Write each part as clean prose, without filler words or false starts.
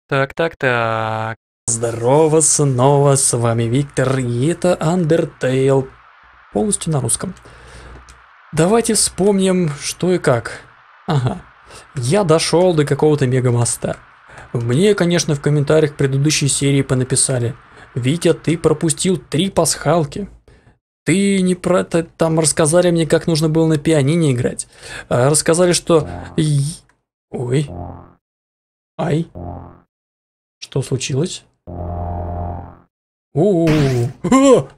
Так. Здорово, снова с вами Виктор, и это Undertale, полностью на русском. Давайте вспомним, что и как. Ага, я дошел до какого-то мегамоста. Мне, конечно, в комментариях предыдущей серии понаписали: Витя, ты пропустил 3 пасхалки. Ты не про это, там рассказали мне, как нужно было на пианино играть. Рассказали, что... Ой. Ай. Что случилось? У-у-у.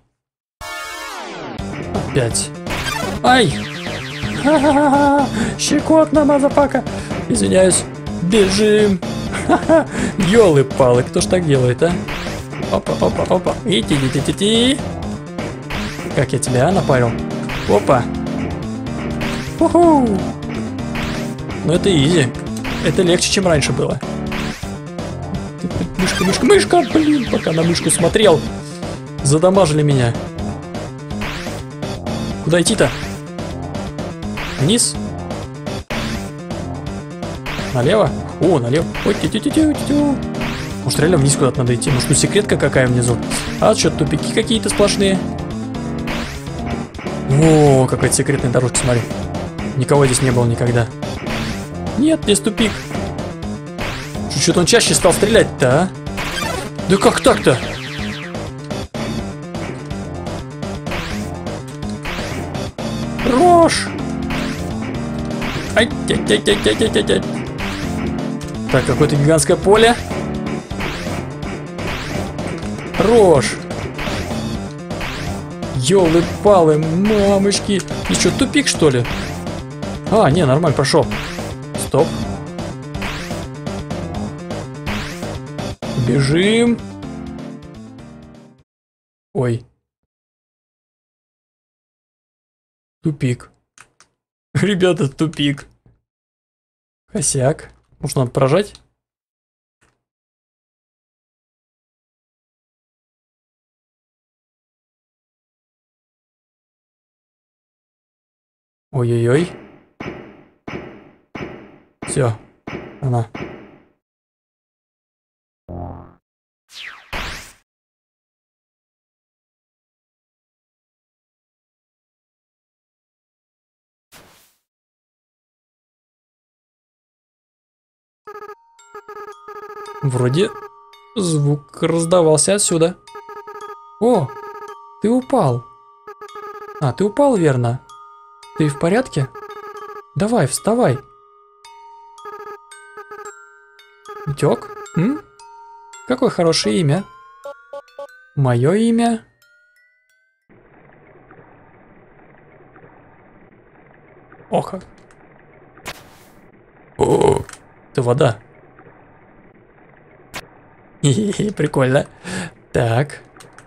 Опять. Ай! Ха-ха-ха! Щекотно, мазафака! Извиняюсь. Бежим! Ха-ха! Ёлы-палы, кто ж так делает, а? Опа. Ити-ти-ти-ти-ти! Как я тебя напарил? Опа! Уху! Ну это изи. Это легче, чем раньше было. Мышка, блин, пока на мышку смотрел. Задамажили меня. Куда идти-то? Вниз? Налево? О, налево. Ой, тю-тю-тю-тю-тю. Может, реально вниз куда-то надо идти? Может, тут секретка какая внизу? А, что, тупики какие-то сплошные? О, какая-то секретная дорожка, смотри. Никого здесь не было никогда. Нет, здесь тупик. Что-то он чаще стал стрелять-то, а? Да как так-то? Рожь! Ай-тя-тя-тя-тя-тя-тя-тя. Так, какое-то гигантское поле. Рожь! Ёлы-палы, мамочки. И что, тупик, что ли? А, не, нормально, прошел. Стоп. Бежим. Ой. Тупик. Ребята, тупик. Косяк. Может, надо прожать? Ой-ой-ой. Все. Она. Вроде звук раздавался отсюда. О, ты упал. А, ты упал, верно? Ты в порядке? Давай, вставай. Утек? М? Какое хорошее имя. Мое имя? Оха. О, это вода. Хе-хе-хе, прикольно. Так.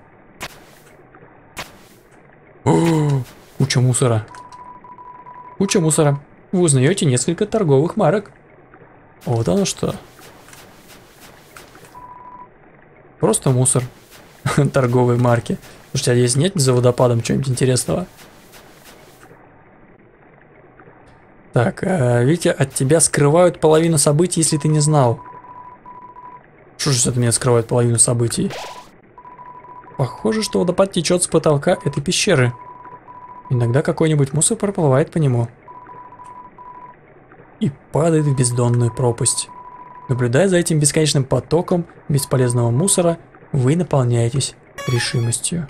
О, куча мусора. Куча мусора. Вы узнаете несколько торговых марок. Вот оно что. Просто мусор. Торговые марки. Слушайте, а здесь нет за водопадом чего-нибудь интересного? Так, Витя, от тебя скрывают половину событий, если ты не знал. Что же это меня скрывает половину событий? Похоже, что водопад течет с потолка этой пещеры. Иногда какой-нибудь мусор проплывает по нему и падает в бездонную пропасть. Наблюдая за этим бесконечным потоком бесполезного мусора, вы наполняетесь решимостью.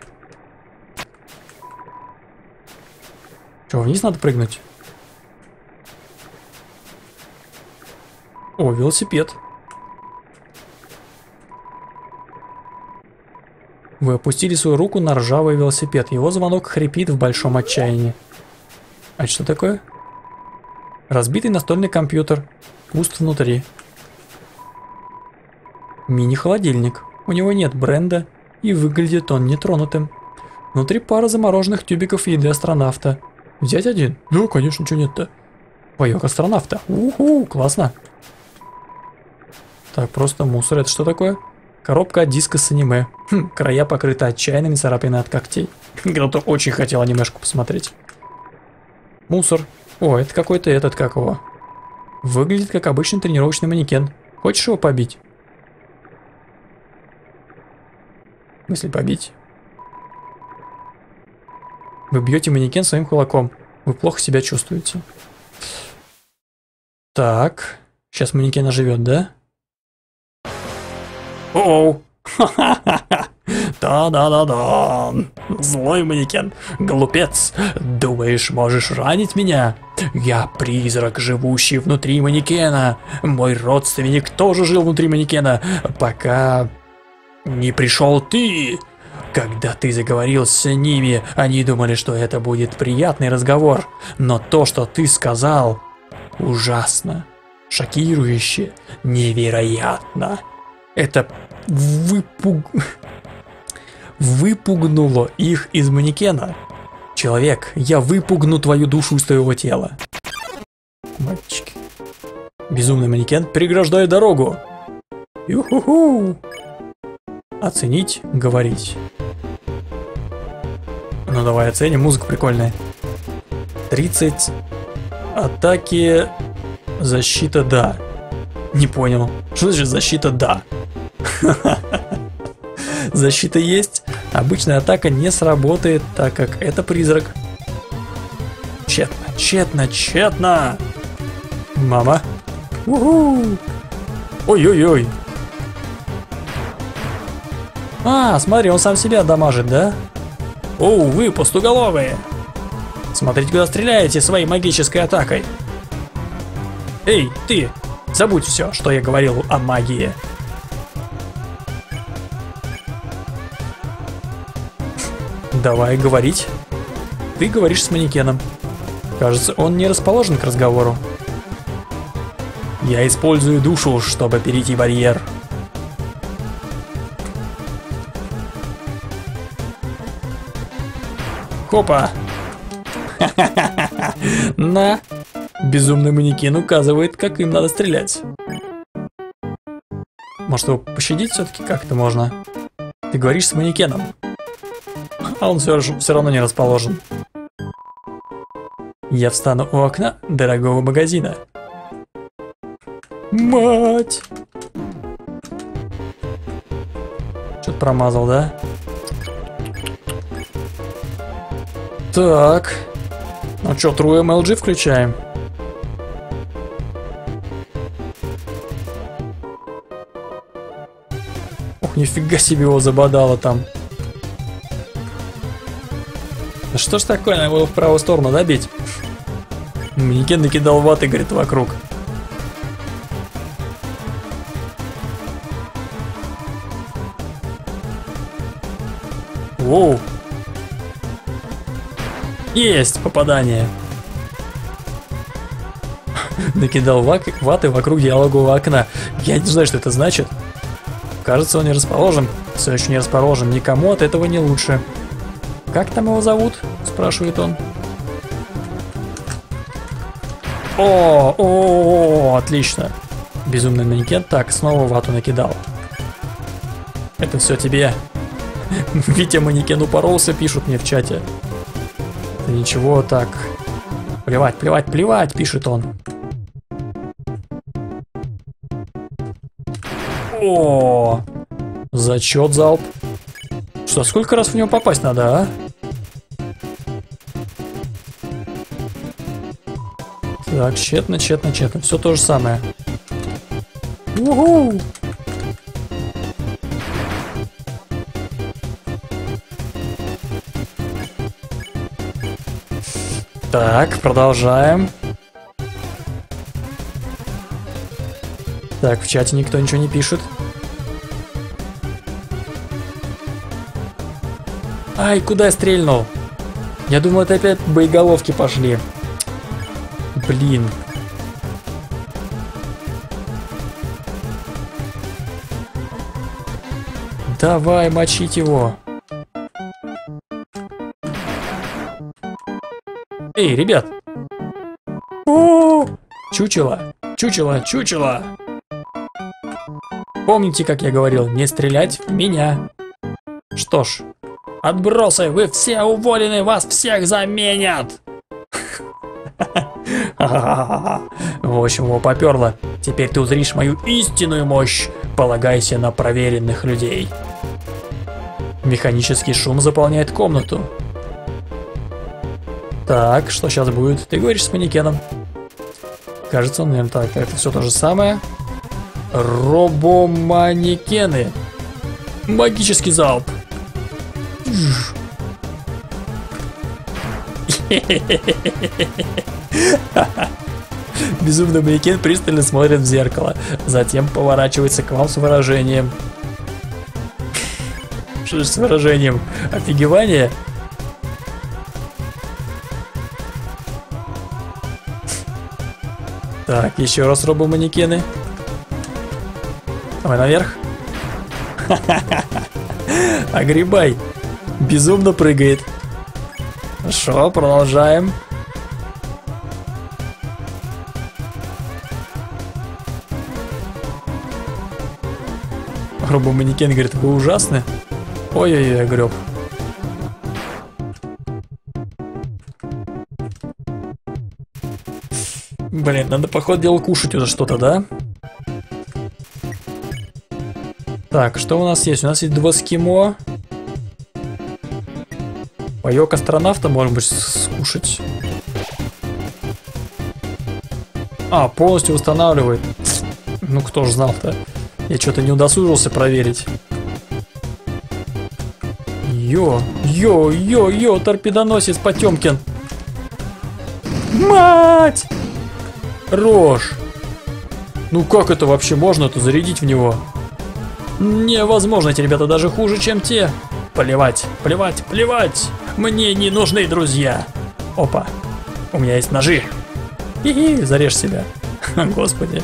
Что, вниз надо прыгнуть? О, велосипед. Вы опустили свою руку на ржавый велосипед. Его звонок хрипит в большом отчаянии. А что такое? Разбитый настольный компьютер. Пуст внутри. Мини-холодильник. У него нет бренда, и выглядит он нетронутым. Внутри пара замороженных тюбиков еды астронавта. Взять один? Да, конечно, ничего нет-то. Паёк астронавта. Уху, классно. Так, просто мусор. Это что такое? Коробка от диска с аниме. Края покрыты отчаянными царапинами от когтей. Кто-то очень хотел анимешку посмотреть. Мусор. О, это какой-то этот, как его. Выглядит как обычный тренировочный манекен. Хочешь его побить? В смысле побить? Вы бьете манекен своим кулаком. Вы плохо себя чувствуете. Так. Сейчас манекен оживет, да? Оу! Да-да-да-да! Злой манекен! Глупец! Думаешь, можешь ранить меня? Я призрак, живущий внутри манекена! Мой родственник тоже жил внутри манекена, пока не пришел ты! Когда ты заговорил с ними, они думали, что это будет приятный разговор, но то, что ты сказал, ужасно, шокирующе, невероятно. Это выпугнуло их из манекена. Человек, я выпугну твою душу из твоего тела. Мальчики. Безумный манекен преграждает дорогу. Ю-ху-ху. Оценить, говорить. Ну давай оценим, музыка прикольная. 30. Атаки. Защита, да. Не понял. Что значит защита, да? Защита есть. Обычная атака не сработает, так как это призрак. Тщетно, тщетно, тщетно. Мама. Уху. Ой-ой-ой. А, смотри, он сам себя дамажит, да? Оу, вы пустоголовые. Смотрите, куда стреляете своей магической атакой. Эй, ты, забудь все, что я говорил о магии. Давай говорить. Ты говоришь с манекеном. Кажется, он не расположен к разговору. Я использую душу, чтобы перейти барьер. Хопа! На! Безумный манекен указывает, как им надо стрелять. Может, его пощадить все-таки как-то можно? Ты говоришь с манекеном. А он все равно не расположен. Я встану у окна дорогого магазина. Мать! Что-то промазал, да? Так. Ну что, True MLG включаем? Ох, нифига себе его забодало там. Да что ж такое, надо его в правую сторону добить? Манекен накидал ваты, говорит, вокруг. Воу. Есть попадание. Накидал ваты вокруг диалогового окна. Я не знаю, что это значит. Кажется, он не расположен. Все еще не расположен. Никому от этого не лучше. Как там его зовут? Спрашивает он. О, отлично. Безумный манекен. Так, снова вату накидал. Это все тебе. Витя манекен упоролся, пишут мне в чате. Да ничего, так. Плевать, плевать, плевать, пишет он. О, зачет, залп. Что, сколько раз в него попасть надо, а? Так, тщетно, тщетно, тщетно. Все то же самое. Уху! Так, продолжаем. Так, в чате никто ничего не пишет. Ай, куда я стрельнул? Я думал, это опять боеголовки пошли. Блин. Давай, мочить его. Эй, ребят. О, чучело, чучело, чучело. Помните, как я говорил, не стрелять в меня. Что ж, отбросы, вы все уволены, вас всех заменят. В общем, его поперло. Теперь ты узришь мою истинную мощь. Полагайся на проверенных людей. Механический шум заполняет комнату. Так, что сейчас будет? Ты говоришь с манекеном. Кажется, он, наверное, так. Это все то же самое. Робоманекены. Магический залп. Безумный манекен пристально смотрит в зеркало. Затем поворачивается к вам с выражением. Что же с выражением? Офигевание? Так, еще раз робоманекены. Давай наверх. Огребай. Безумно прыгает. Хорошо, продолжаем. Робоманекен говорит, вы ужасны. Ой-ой-ой, греб. Блин, надо, походу, дело кушать уже что-то, да? Так, что у нас есть? У нас есть 2 эскимо. Паёк астронавта, может быть, скушать. А, полностью восстанавливает. Ну, кто ж знал-то? Я что-то не удосужился проверить. Йо, торпедоносец Потемкин. Мать! Рожь. Ну как это вообще можно-то зарядить в него? Невозможно, эти ребята даже хуже, чем те. Плевать, плевать, плевать. Мне не нужны друзья. Опа, у меня есть ножи. Хи-хи, зарежь себя. Господи.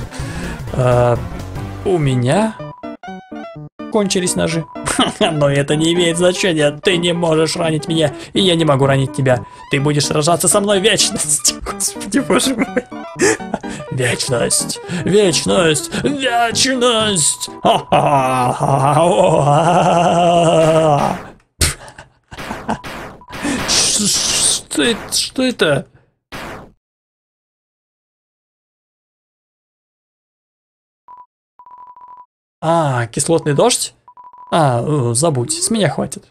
У меня кончились ножи. Но это не имеет значения. Ты не можешь ранить меня, и я не могу ранить тебя. Ты будешь сражаться со мной вечность. Господи, боже мой. Вечность, вечность, вечность. Что это? А, кислотный дождь? А, забудь, с меня хватит.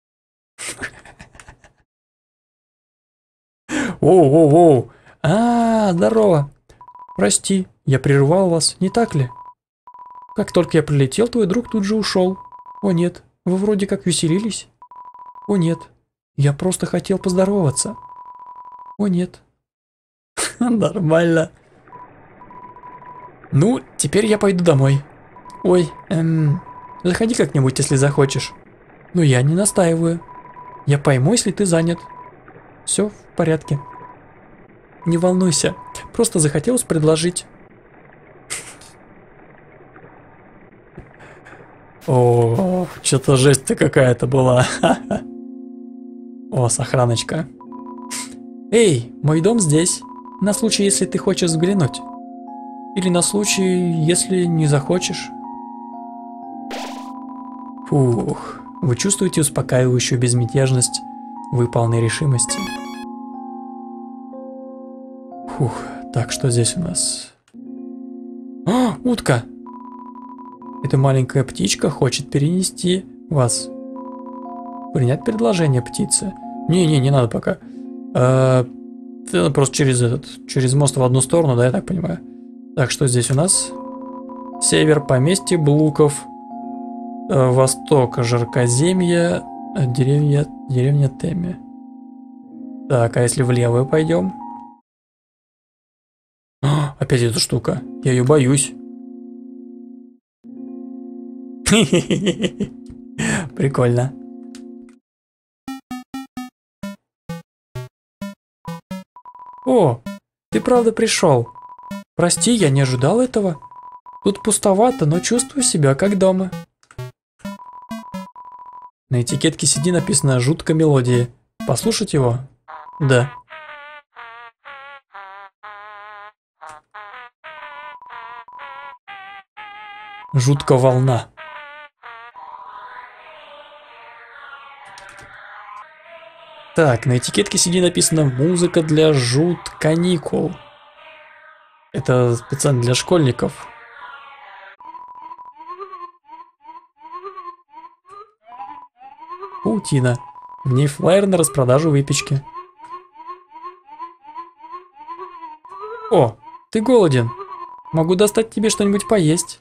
Оу. А, здорово. Прости, я прервал вас, не так ли? Как только я прилетел, твой друг тут же ушел. О нет, вы вроде как веселились. О нет, я просто хотел поздороваться. О нет. Нормально. Ну, теперь я пойду домой. Ой, заходи как-нибудь, если захочешь. Но я не настаиваю. Я пойму, если ты занят. Все в порядке. Не волнуйся, просто захотелось предложить. О, что-то жесть-то какая-то была. О, сохраночка. Эй, мой дом здесь. На случай, если ты хочешь взглянуть. Или на случай, если не захочешь. Фух, вы чувствуете успокаивающую безмятежность выполненной решимости? Фух, так, что здесь у нас? А, утка! Эта маленькая птичка хочет перенести вас. Принять предложение, птицы? Не надо пока. Ты просто через мост в одну сторону, да, я так понимаю? Так, что здесь у нас? Север, поместье Блуков. Восток, Жаркоземье, деревня Теми. Так, а если влево пойдем? Опять эта штука. Я ее боюсь. Прикольно. О, ты правда пришел. Прости, я не ожидал этого. Тут пустовато, но чувствую себя как дома. На этикетке CD написано «Жутко мелодии». Послушать его? Да. Жутко волна. Так, на этикетке CD написано «Музыка для жут каникул». Это специально для школьников. паутина. В ней флаер на распродажу выпечки. О, ты голоден. Могу достать тебе что-нибудь поесть.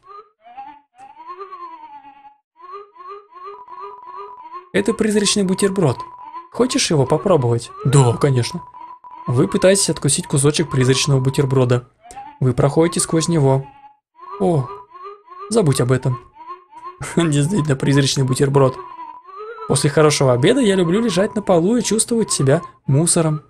Это призрачный бутерброд. Хочешь его попробовать? Да, конечно. Вы пытаетесь откусить кусочек призрачного бутерброда. Вы проходите сквозь него. О, забудь об этом. Действительно призрачный бутерброд. После хорошего обеда я люблю лежать на полу и чувствовать себя мусором.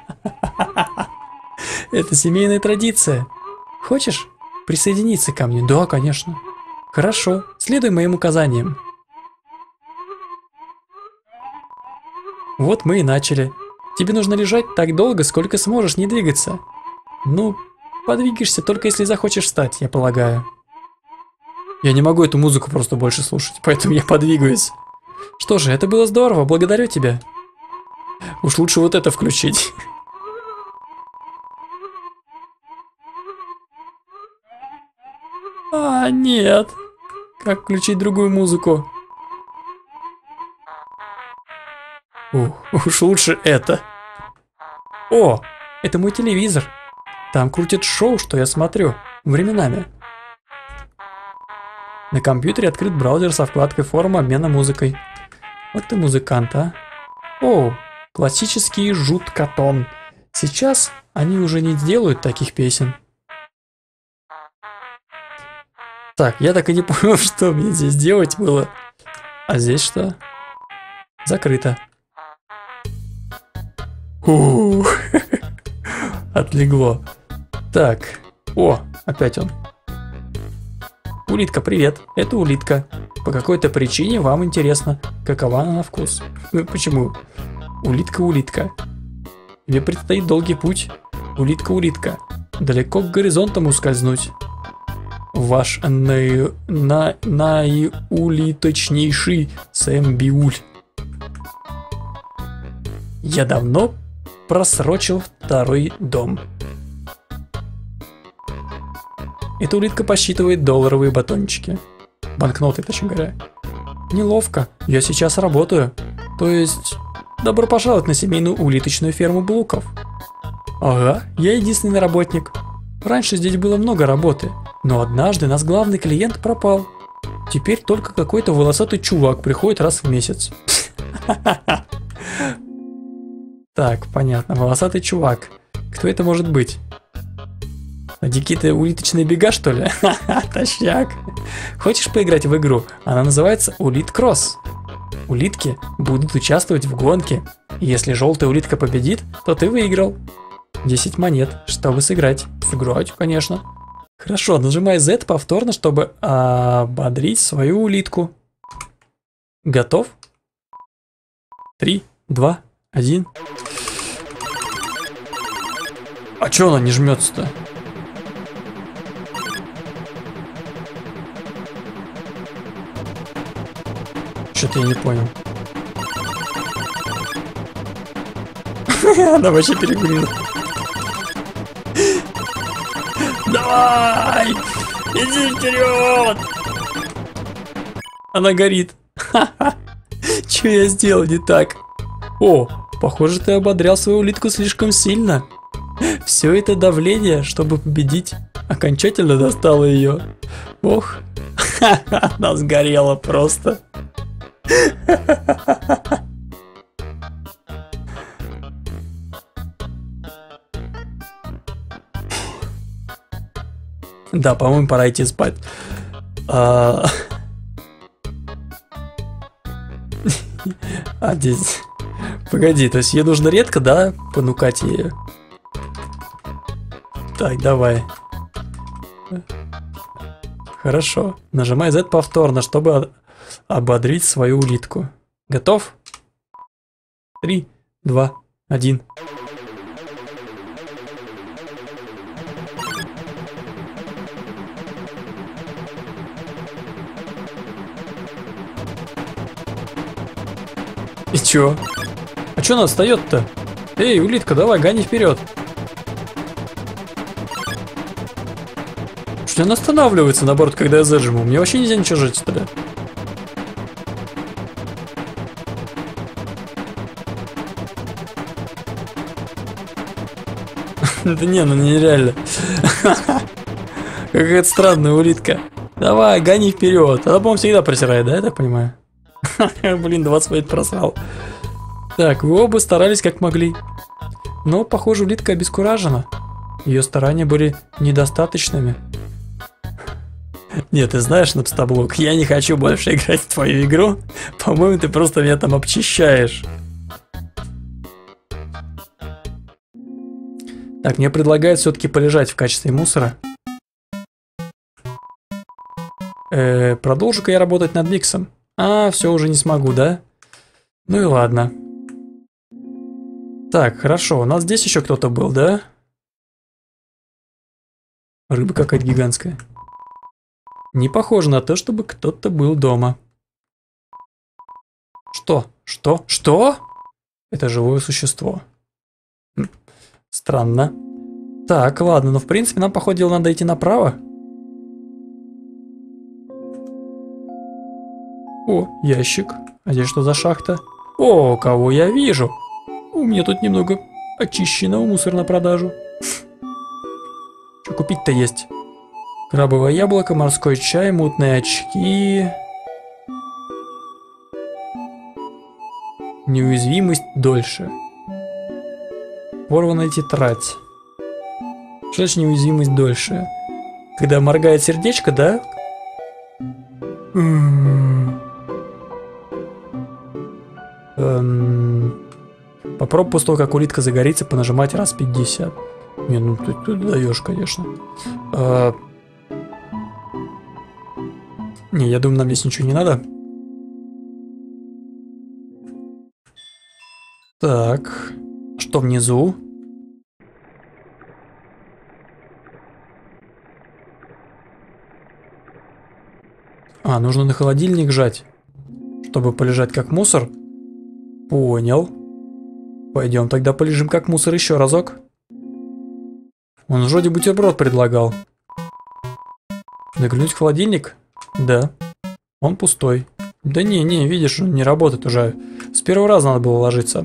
Это семейная традиция. Хочешь присоединиться ко мне? Да, конечно. Хорошо, следуй моим указаниям. Вот мы и начали. Тебе нужно лежать так долго, сколько сможешь не двигаться. Ну, подвигаешься только если захочешь встать, я полагаю. Я не могу эту музыку просто больше слушать, поэтому я подвигаюсь. Что же, это было здорово, благодарю тебя. Уж лучше вот это включить. А, нет. Как включить другую музыку? Уж лучше это. О, это мой телевизор. Там крутят шоу, что я смотрю. Временами. На компьютере открыт браузер со вкладкой форума обмена музыкой. Вот ты музыкант, а? О, классический жуткотон. Сейчас они уже не делают таких песен. Так, я так и не понял, что мне здесь делать было. А здесь что? Закрыто. Отлегло. Так. О, опять он. Улитка, привет. Это улитка. По какой-то причине вам интересно, какова она на вкус. Почему? Улитка. Тебе предстоит долгий путь. Улитка. Далеко к горизонтам ускользнуть. Ваш наиулиточнейший Сэм Биуль. Я давно просрочил второй дом. Эта улитка посчитывает долларовые батончики. Банкноты, точнее говоря. Неловко, я сейчас работаю. То есть, добро пожаловать на семейную улиточную ферму Блуков. Ага, я единственный работник. Раньше здесь было много работы, но однажды наш главный клиент пропал. Теперь только какой-то волосатый чувак приходит раз в месяц. Так, понятно, волосатый чувак. Кто это может быть? Дикие-то улиточные бега, что ли? Ха-ха, точняк. Хочешь поиграть в игру? Она называется Улит Кросс. Улитки будут участвовать в гонке. И если желтая улитка победит, то ты выиграл. 10 монет, чтобы сыграть. Сыграть, конечно. Хорошо, нажимай Z повторно, чтобы ободрить свою улитку. Готов? 3, 2, 1. А чё она не жмется-то? Что-то я не понял. Она вообще перегрела. Давай! Иди вперед! Она горит. Что я сделал не так? О, похоже, ты ободрял свою улитку слишком сильно. Все это давление, чтобы победить, окончательно достало ее. Ох, она сгорела просто. Да, по-моему, пора идти спать. Здесь... Погоди, то есть ей нужно редко, да, понукать ее? Так, давай. Хорошо. Нажимай Z повторно, чтобы ободрить свою улитку. Готов? 3, 2, 1. И чё? А чё она отстаёт-то? Эй, улитка, давай, гони вперед. Что она останавливается, наоборот, когда я зажиму? Мне вообще нельзя ничего жить тогда. Да не, ну нереально. Какая-то странная улитка. Давай, гони вперед. Она, по-моему, всегда просирает, да, я так понимаю? Блин, 25 просрал. Так, вы оба старались как могли. Но, похоже, улитка обескуражена. Ее старания были недостаточными. Нет, ты знаешь, Напстоблок, я не хочу больше играть в твою игру. По-моему, ты просто меня там обчищаешь. Так, мне предлагают все-таки полежать в качестве мусора. Продолжу-ка я работать над миксом. Все, уже не смогу, да? Ну и ладно. Так, хорошо, у нас здесь еще кто-то был, да? Рыба какая-то гигантская. Не похоже на то, чтобы кто-то был дома. Что? Что? Что? Это живое существо. Странно. Так, ладно, но в принципе нам, походу, надо идти направо. О, ящик. А здесь что за шахта? О, кого я вижу? У меня тут немного очищенного мусора на продажу. Что купить-то есть? Крабовое яблоко, морской чай, мутные очки. Неуязвимость дольше. Порванная тетрадь. Что значит неуязвимость дольше? Когда моргает сердечко, да? Попробуй после того, как улитка загорится, понажимать раз 50. Не, ну ты даешь, конечно. Не, я думаю, нам здесь ничего не надо. Так, что внизу? Нужно на холодильник жать, чтобы полежать как мусор. Понял. Пойдем тогда полежим как мусор еще разок. Он вроде бутерброд предлагал. Заглянуть в холодильник? Да. Он пустой. Да не, видишь, он не работает уже. С первого раза надо было ложиться.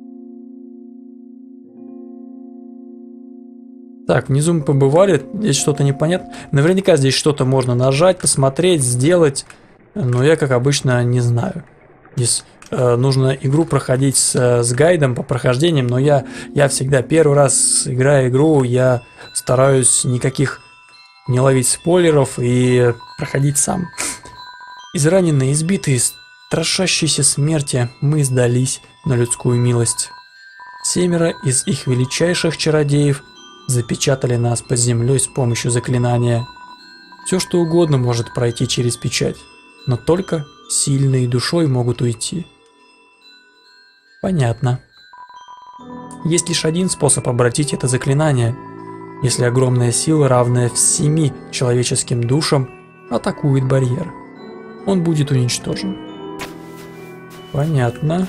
Так, внизу мы побывали, здесь что-то непонятно. Наверняка здесь что-то можно нажать, посмотреть, сделать. Но я, как обычно, не знаю. Здесь нужно игру проходить с гайдом по прохождениям, но я всегда первый раз, играя игру, я стараюсь никаких не ловить спойлеров и проходить сам. Израненные, избитые, страшащиеся смерти, мы сдались на людскую милость. 7 из их величайших чародеев запечатали нас под землей с помощью заклинания. Все что угодно может пройти через печать, но только сильные душой могут уйти. Понятно. Есть лишь один способ обратить это заклинание. Если огромная сила, равная 7 человеческим душам, атакует барьер, он будет уничтожен. Понятно.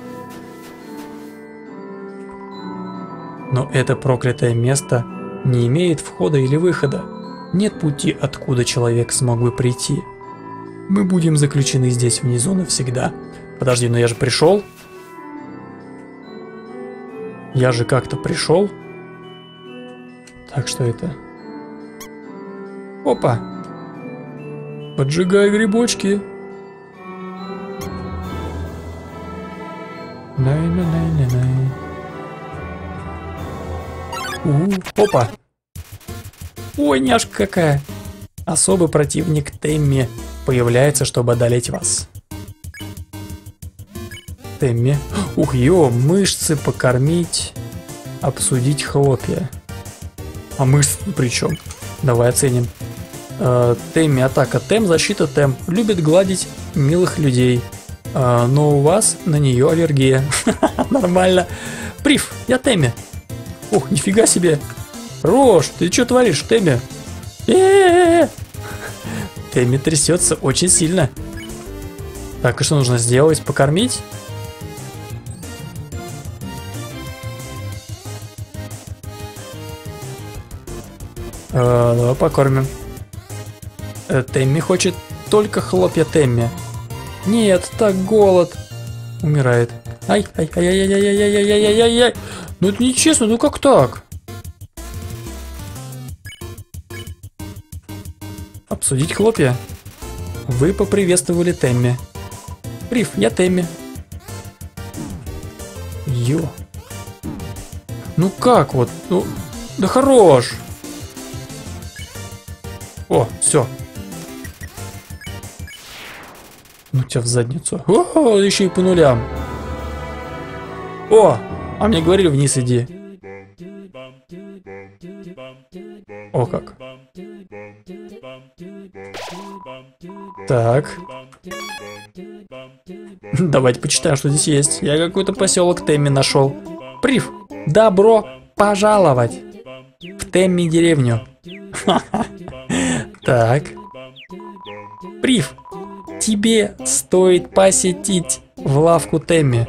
Но это проклятое место не имеет входа или выхода. Нет пути, откуда человек смог бы прийти. Мы будем заключены здесь внизу навсегда. Подожди, но я же пришел. Я же как-то пришел. Так, что это? Опа! Поджигай грибочки. Най-най-най-най-най. Опа! Ой, няшка какая! Особый противник Темми появляется, чтобы одолеть вас. Темми. Ух, мышцы покормить, обсудить хлопья. А мышцы при чем? Давай оценим. Темми атака Тем, защита Тем. Любит гладить милых людей. Но у вас на нее аллергия. Нормально. Прив, я Темми. Ух, нифига себе. Рош, ты что творишь, Темми? Темми трясется очень сильно. Так, и что нужно сделать? Покормить? Давай покормим. Темми хочет только хлопья Темми. Нет, так голод. Умирает. Ай. Ну это нечестно, ну как так? Обсудить хлопья. Вы поприветствовали Тэмми. Прив, я Тэмми. Ё. Ну как вот? Ну, да хорош. О, все. Ну тебя в задницу. О, еще и по нулям. О, а мне говорили, вниз иди. О как. Так. Давайте почитаем, что здесь есть. Я какой-то поселок Тэмми нашел. Прив, добро пожаловать в Тэмми деревню. Так. Прив, тебе стоит посетить в лавку Тэмми.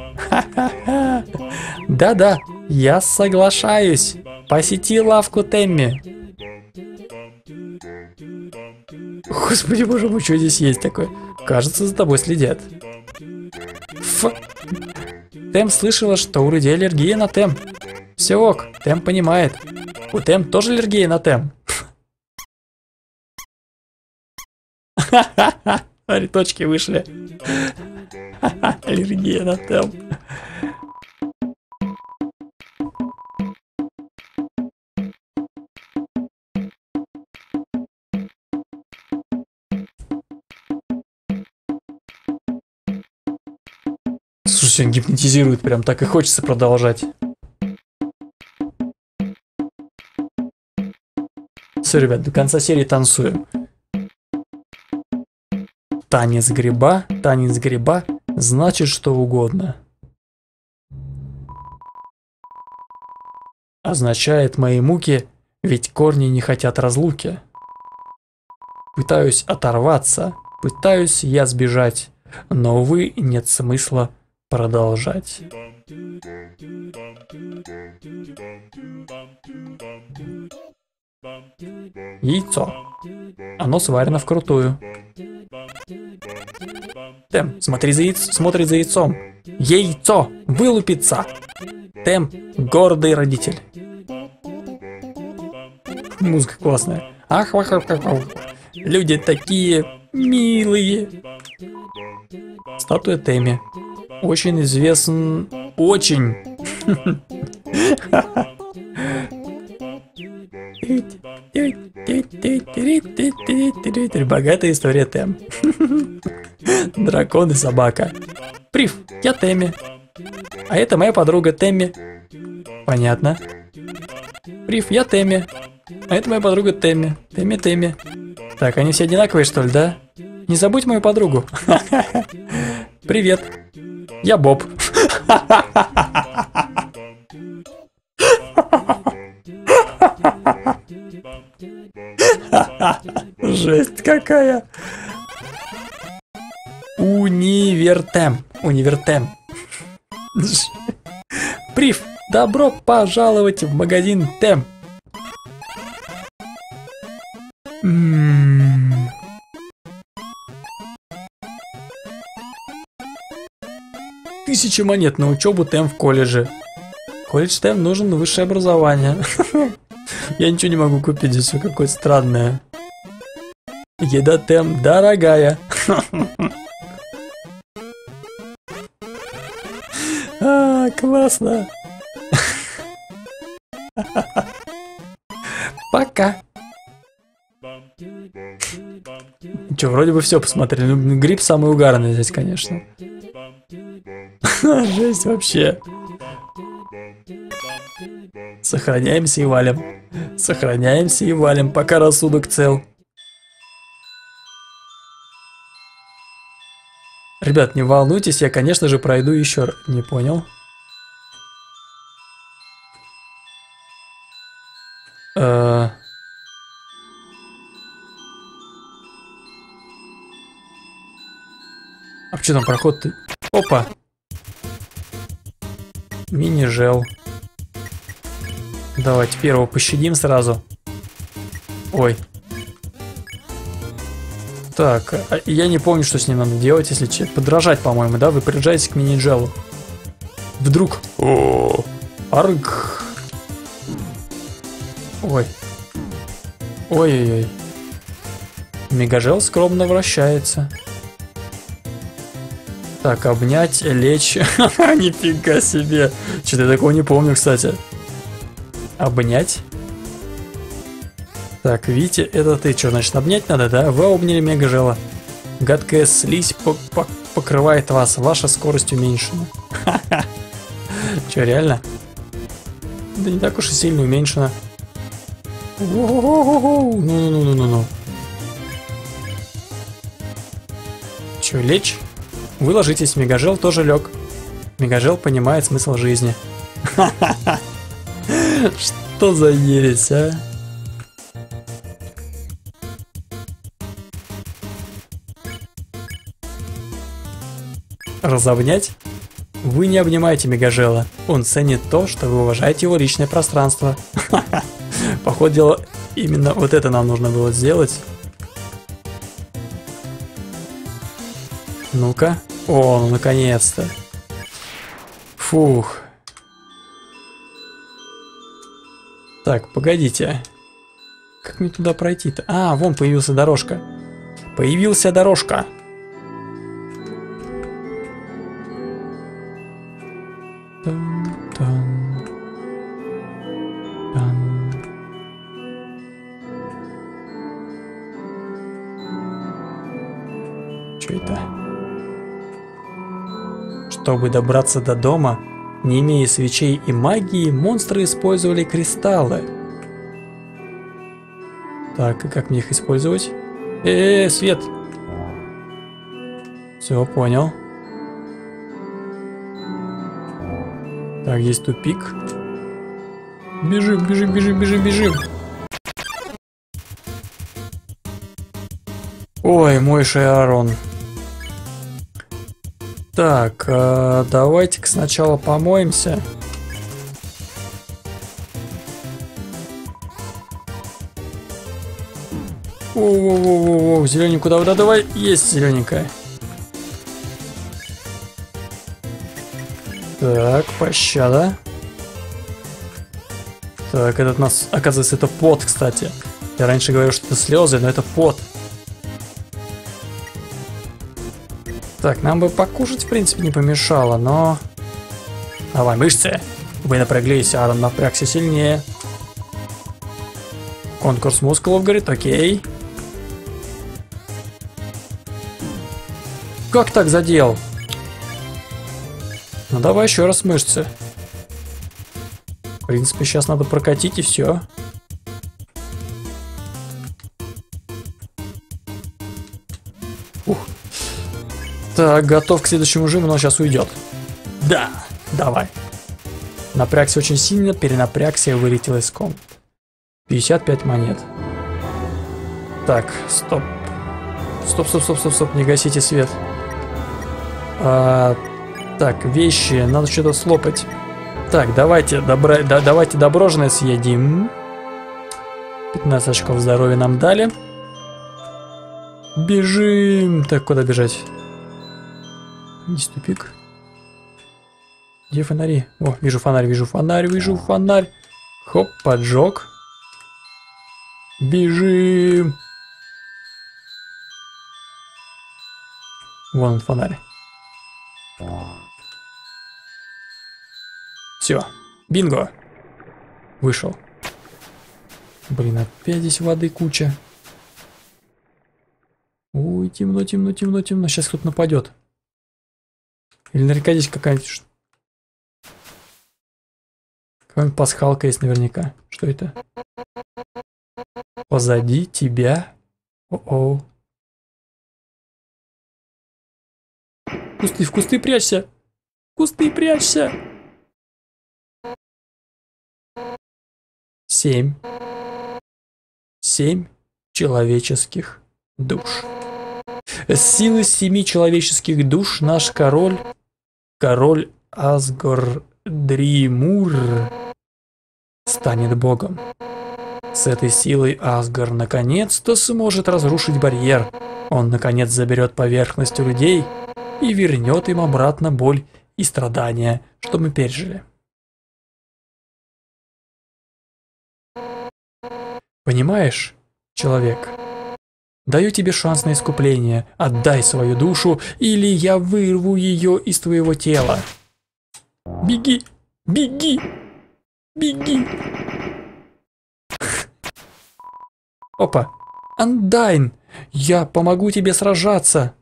Да-да, я соглашаюсь. Посети лавку Тэмми. Господи, боже мой, что здесь есть такое? Кажется, за тобой следят. Тэм слышала, что у людей аллергия на Тэм. Все ок, Тэм понимает. У Тэм тоже аллергия на Тэм. Смотри, точки вышли. Аллергия на Тэм. Слушай, он гипнотизирует, прям так и хочется продолжать. Все, ребят, до конца серии танцуем. Танец гриба, значит что угодно. Означает мои муки, ведь корни не хотят разлуки. Пытаюсь оторваться, пытаюсь я сбежать, но, увы, нет смысла продолжать. Яйцо. Оно сварено вкрутую. Тэм, смотрит за яйцом. Яйцо вылупится. Тэм, гордый родитель. Музыка классная. Ах, ах, ах, ах, ах. Люди такие милые. Статуя Тэмми. Очень известен... Очень. Богатая история Тэм. Дракон и собака. Прив, я Тэмми. А это моя подруга Тэмми. Понятно. Прив, я Тэмми. А это моя подруга Тэмми. Тэмми. Так, они все одинаковые, что ли, да? Не забудь мою подругу. Привет. Я Боб. Жесть какая. Универтем. Прив, добро пожаловать в магазин Тэм. Тысяча монет на учебу Тэм в колледже. Колледж Тэм нужен высшее образование. Я ничего не могу купить, здесь все какое-то странное. Еда Тэм дорогая. Классно. Пока. Че, вроде бы все посмотрели. Ну, гриб самый угарный здесь, конечно. Жесть вообще. Сохраняемся и валим, пока рассудок цел. Ребят, не волнуйтесь, я, конечно же, пройду еще раз. Не понял. А что там проход-то? Опа! Мини-жел. Давайте первого пощадим сразу. Ой. Так, я не помню, что с ним надо делать, если честно. Подражать, по-моему, да? Вы приезжаете к мини-джелу. Вдруг... О, арг. Ой. Ой-ой-ой. Мегажел скромно вращается. Так, обнять, лечь. Нифига себе. Что-то я такого не помню, кстати. Обнять. Так, Витя, это ты что, значит, обнять надо, да? Вы обняли Мегажела. Гадкая слизь покрывает вас, ваша скорость уменьшена. Че, реально? Да не так уж и сильно уменьшена. Ну. Че, лечь? Вы ложитесь, Мегажел тоже лег. Мегажел понимает смысл жизни. Что за ересь, а? Разобнять? Вы не обнимаете Мегажела. Он ценит то, что вы уважаете его личное пространство. Походу дела, именно вот это нам нужно было сделать. Ну-ка. О, ну наконец-то. Фух. Так, погодите. Как мне туда пройти-то? А, вон появилась дорожка. Появилась дорожка. Что это? Чтобы добраться до дома, не имея свечей и магии, монстры использовали кристаллы. Так, и как мне их использовать? Свет! Все, понял. Так, есть тупик. Бежим, бежим, бежим, бежим, бежим. Ой, мой Шаарон. Так, давайте-ка сначала помоемся. О, зелененькую куда давай. Есть зелененькая. Так, пощада. Так, этот нас, оказывается, это пот, кстати. Я раньше говорил, что это слезы, но это пот. Так, нам бы покушать, в принципе, не помешало, но... Давай, мышцы. Вы напряглись, Аарон напрягся сильнее. Конкурс мускулов, говорит, окей. Как так задел? Ну давай еще раз мышцы. В принципе, сейчас надо прокатить и все. Ух. Так, готов к следующему жиму, но сейчас уйдет. Да, давай. Напрягся очень сильно, перенапрягся и вылетел из комнаты. 55 монет. Так, стоп. Стоп, не гасите свет. Так, вещи, надо что-то слопать. Так, давайте доброжное съедим. 15 очков здоровья нам дали. Бежим. Так, куда бежать? Здесь тупик. Где фонари? О, вижу фонарь. Хоп, поджег. Бежим. Вон он, фонарь. Все, бинго. Вышел. Блин, опять здесь воды куча. Ой, темно. Сейчас кто-то нападет. Или наверняка здесь какая-нибудь пасхалка есть наверняка. Что это? Позади тебя. О-о. В кусты прячься. Прячься. 7 человеческих душ. С силы 7 человеческих душ наш король Асгор-Дримур станет богом. С этой силой Асгар наконец-то сможет разрушить барьер. Он наконец заберет поверхность у людей и вернет им обратно боль и страдания, что мы пережили. Понимаешь, человек, Даю тебе шанс на искупление. Отдай свою душу, или я вырву ее из твоего тела. Беги! Беги! Беги! Опа! Андайн! Я помогу тебе сражаться!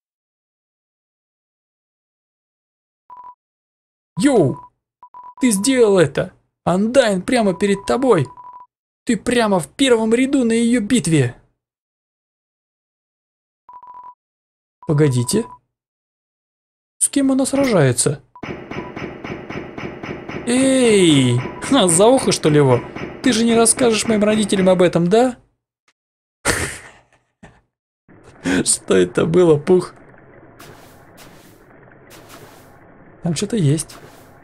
Йоу! Ты сделал это! Андайн прямо перед тобой! Ты прямо в первом ряду на ее битве! Погодите. С кем она сражается? Эй! Ха, за ухо что ли его? Ты же не расскажешь моим родителям об этом, да? Что это было, Пух? Там что-то есть.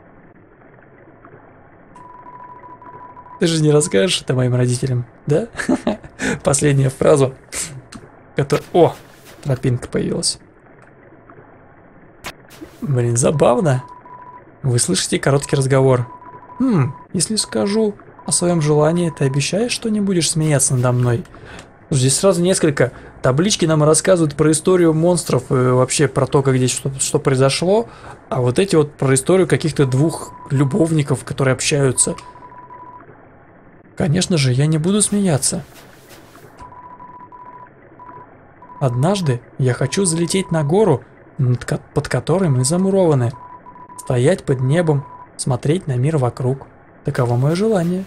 Ты же не расскажешь это моим родителям, да? Последняя фраза, которая... О, тропинка появилась. Блин, забавно. Вы слышите короткий разговор. Если скажу о своем желании, ты обещаешь, что не будешь смеяться надо мной? Здесь сразу несколько. Таблички нам рассказывают про историю монстров и вообще про то, как здесь что произошло. А вот эти вот про историю каких-то двух любовников, которые общаются. Конечно же, я не буду смеяться. Однажды я хочу залететь на гору, под которой мы замурованы. Стоять под небом, смотреть на мир вокруг. Таково мое желание.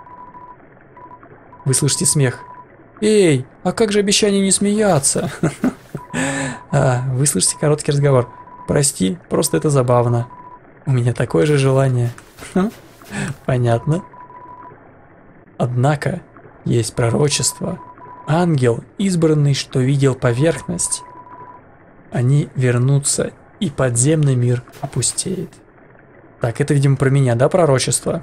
Вы слышите смех? Эй, а как же обещание не смеяться? Вы слышите короткий разговор. Прости, просто это забавно. У меня такое же желание. Понятно. Однако есть пророчество. Ангел, избранный, что видел поверхность. Они вернутся, и подземный мир опустеет. Так, это, видимо, про меня, да, пророчество?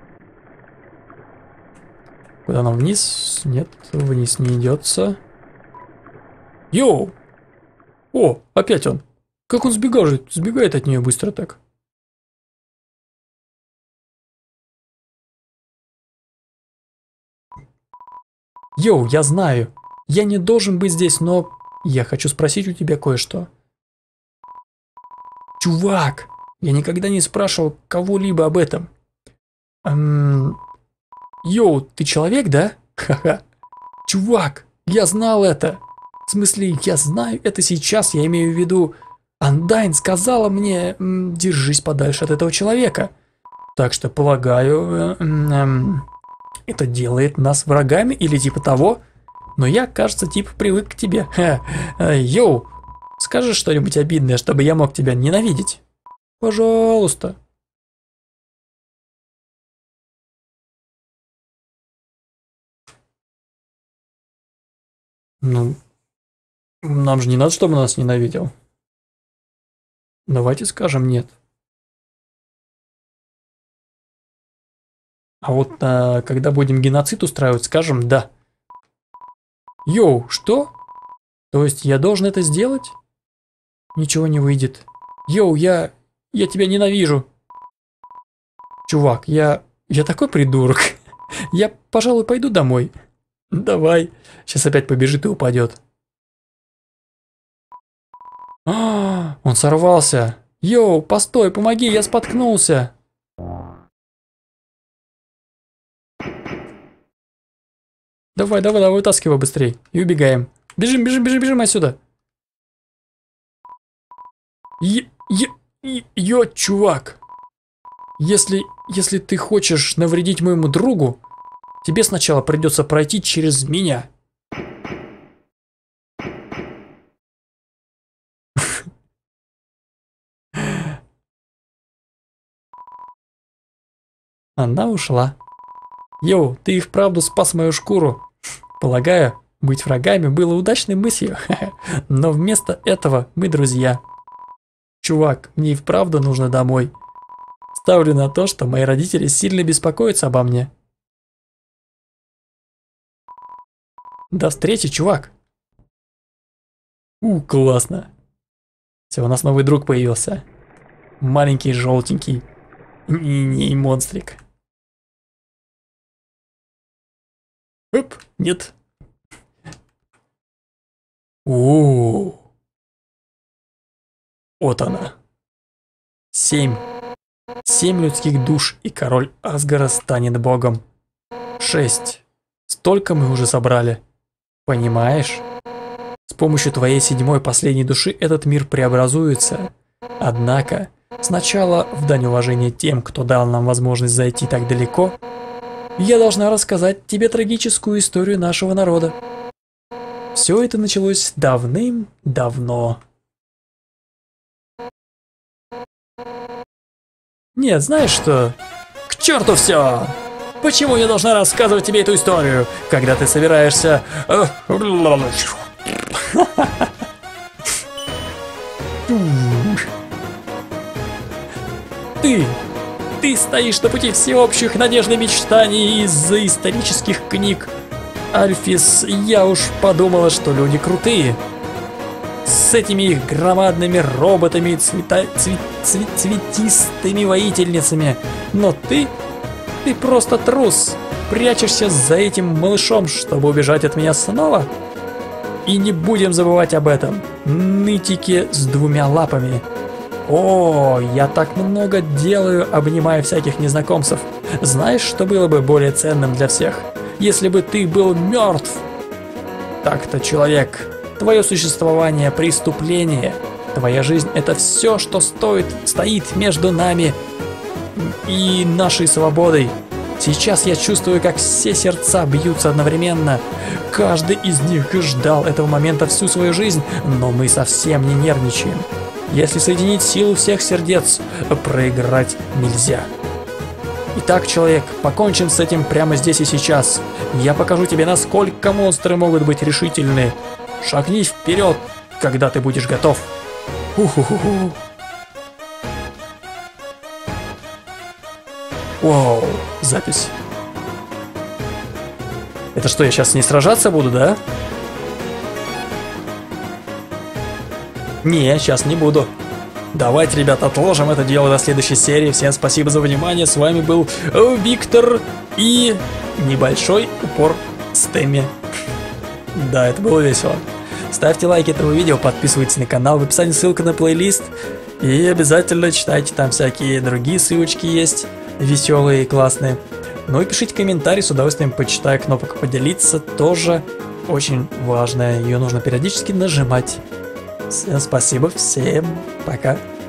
Куда нам вниз? Нет, вниз не идется. Йоу! О, опять он. Как он сбегает от нее быстро так. Йоу, я знаю. Я не должен быть здесь, но я хочу спросить у тебя кое-что. Чувак, я никогда не спрашивал кого-либо об этом. Йоу, ты человек, да? Ха-ха. Чувак, я знал это. В смысле, я знаю это сейчас, я имею в виду... Андайн сказала мне, держись подальше от этого человека. Так что, полагаю, это делает нас врагами или типа того. Но я, кажется, типа привык к тебе. Йоу, скажи что-нибудь обидное, чтобы я мог тебя ненавидеть? Пожалуйста. Ну, нам же не надо, чтобы он нас ненавидел. Давайте скажем нет. А вот когда будем геноцид устраивать, скажем да. Йоу, что? То есть я должен это сделать? Ничего не выйдет. Йоу, я тебя ненавижу. Чувак, я такой придурок. Я, пожалуй, пойду домой. Давай. Сейчас опять побежит и упадет. Он сорвался. Йоу, постой, помоги, я споткнулся. Давай, давай, давай, вытаскивай быстрей. И убегаем. Бежим, бежим, бежим, бежим отсюда. Чувак. Если ты хочешь навредить моему другу, тебе сначала придется пройти через меня. Она ушла. Йоу, ты и вправду спас мою шкуру. Полагаю, быть врагами было удачной мыслью. Но вместо этого мы друзья. Чувак, мне и вправду нужно домой. Ставлю на то, что мои родители сильно беспокоятся обо мне. До встречи, чувак. Классно. Все, у нас новый друг появился. Маленький, желтенький. И монстрик. Оп, нет. У, вот она. 7. 7 людских душ, и король Асгара станет богом. 6. Столько мы уже собрали. Понимаешь? С помощью твоей 7-й последней души этот мир преобразуется. Однако, сначала, в дань уважения тем, кто дал нам возможность зайти так далеко, я должна рассказать тебе трагическую историю нашего народа. Все это началось давным-давно. Нет, знаешь что? К черту все! Почему я должна рассказывать тебе эту историю, когда ты собираешься... Ты стоишь на пути всеобщих надежд и мечтаний из-за исторических книг. Альфис, я уж подумала, что люди крутые. С этими их громадными роботами, цветистыми воительницами. Но ты просто трус. Прячешься за этим малышом, чтобы убежать от меня снова? И не будем забывать об этом. Нытики с 2 лапами. О, я так много делаю, обнимая всяких незнакомцев. Знаешь, что было бы более ценным для всех? Если бы ты был мертв. Так-то, человек, твое существование – преступление. Твоя жизнь – это все, что стоит между нами и нашей свободой. Сейчас я чувствую, как все сердца бьются одновременно. Каждый из них ждал этого момента всю свою жизнь, но мы совсем не нервничаем. Если соединить силу всех сердец, проиграть нельзя. Итак, человек, покончим с этим прямо здесь и сейчас. Я покажу тебе, насколько монстры могут быть решительны. Шагни вперед, когда ты будешь готов. Ху-ху-ху-ху. Вау, запись. Это что, я сейчас не сражаться буду, да? Не, сейчас не буду. Давайте, ребята, отложим это дело до следующей серии. Всем спасибо за внимание. С вами был Виктор и небольшой упор с Тэмми. Да, это было весело. Ставьте лайки этому видео, подписывайтесь на канал, в описании ссылка на плейлист. И обязательно читайте, там всякие другие ссылочки есть, веселые и классные. Ну и пишите комментарии, с удовольствием почитаю. Кнопка поделиться тоже очень важная, ее нужно периодически нажимать. Всем спасибо, всем пока.